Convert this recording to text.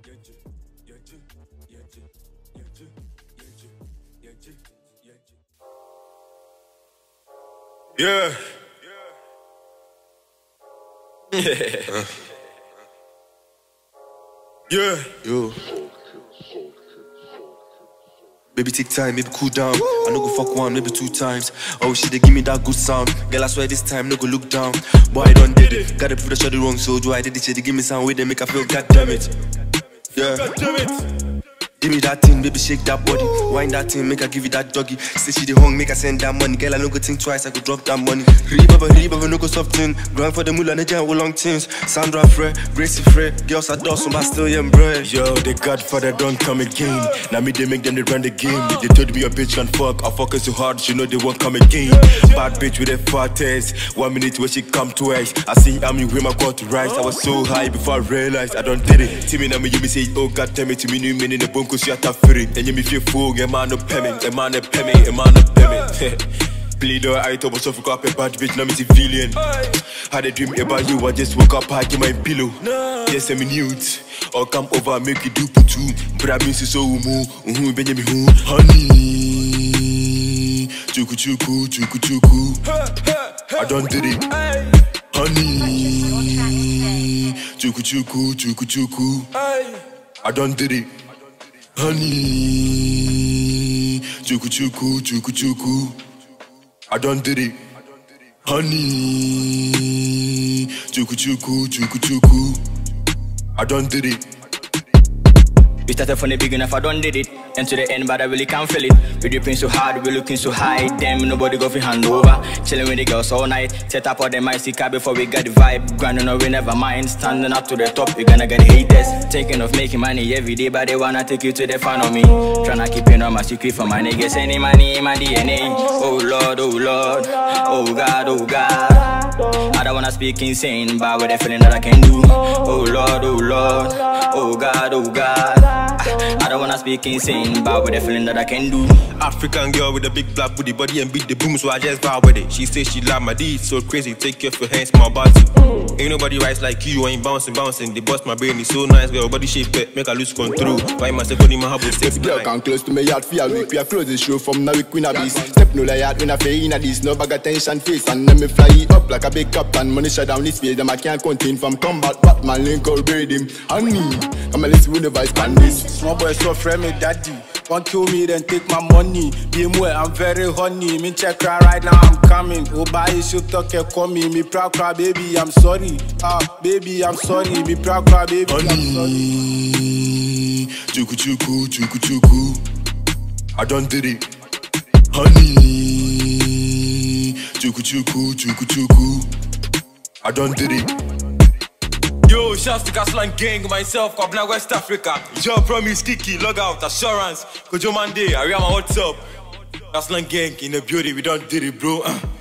Yeah. Yeah. Yo. Baby, take time, maybe cool down. I no go fuck one, maybe 2 times. Oh, she they give me that good sound. Girl, I swear this time, no go look down. Boy, I done did it. Gotta prove the shot the wrong soldier. I did it, she they give me some way, they make I feel, god damn it. Yeah. God damn it. Give me that thing, baby, shake that body. Wind that thing, make I give you that doggy. Say she the hung, make I send that money. Girl, I no go think twice, I go drop that money. Reba, no go soft thing. Grind for the moolah, and the long things. Sandra Frey, Gracie Frey. Girls are dawson, but still young bread. Yo, the Godfather don't come again. Now me, they make them, they run the game. They told me a bitch can fuck. I fuck her so hard, she know they won't come again. Bad bitch with a fat ass. 1 minute where she come twice. I see I'm with my got to rise. I was so high before I realized I don't did it. See me now, you me say, oh God, tell me to me, new men in the bone. Cause you are tough. And you me feel full, a man no payment, a man no payment, a man no payment. Bleed or I told myself up a bad bitch, now me civilian. Had a dream about you, I just woke up, I get my pillow. Yes, I'm nude. Or come over, make you do putu. But I miss you so moo, Benjamin who, honey. Chuku chuku, chuku chuku. I done did it. Honey. Chuku chuku, chuku chuku. I done did it. Honey, chuku chuku, chuku chuku. I done did it. Honey, chuku chuku, chuku chuku. I done did it. We started from the beginning, if I done did it. And to the end, but I really can't feel it. We dripping so hard, we looking so high. Damn, nobody go for hand over. Chilling with the girls all night. Set up all the mighty car before we got the vibe. Grinding on, we never mind. Standing up to the top, we gonna get haters. Thinking of making money every day, but they wanna take you to the fan of me. Tryna keep it on my secret for my niggas. Any money in my DNA. Oh Lord, oh Lord. Oh God, oh God. I don't wanna speak insane, but with the feeling that I can do. Oh Lord, oh Lord. Oh God, oh God. I don't wanna speak insane, but with the feeling that I can do. African girl with a big black booty body and beat the boom, so I just vibe with it. She says she love my deeds, so crazy, take off your hands, small body. Ain't nobody rise like you, ain't bouncing. They bust my brain, it's so nice, girl, body shape it, make her lose control. Why myself in my house with 6 girl come close to me yard for a week. We are close the show from now we queen a beast. Step no lie out when I feel in a this, no bag attention face. And then me fly it up like a big cup and money shut down this space. Them I can't contain from combat, Batman link or braid him. Honey, come and listen with the vice pan this. Small boy so friend me daddy. Won't kill me then take my money. Be more, I'm very honey. Me check cry right now, I'm coming. Oh buy you talk and call me. Me proud cry baby, I'm sorry. Baby, I'm sorry. Me proud cry baby, honey. I'm sorry. Chuku chuku, chuku chuku. I done did it. Honey. Chuku chuku, chuku chuku. I done did it. Yo, shouts to Kasland Geng, myself, Kwabena, West Africa. Yo, promise, Kiki, Logout, Ashurance, Kojo Mande, Ariama, what's up? Kasland Geng in the beauty, we done did it, bro.